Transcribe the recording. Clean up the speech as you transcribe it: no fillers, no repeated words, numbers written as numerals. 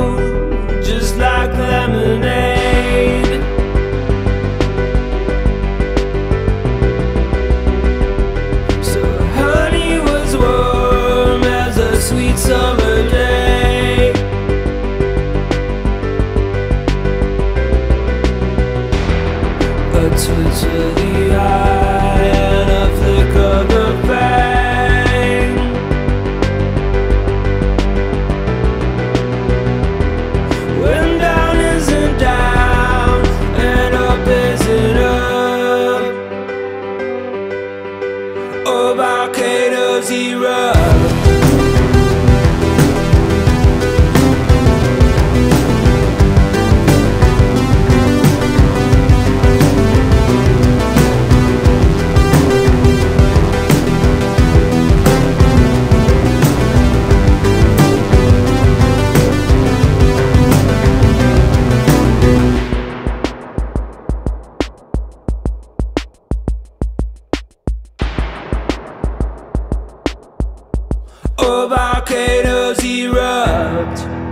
just like lemonade. So honey was warm as a sweet summer day. A twitch of the eye and a flick of the fang. When down isn't down and up isn't up. Oh, volcanoes erupt. Oh, volcanoes erupt.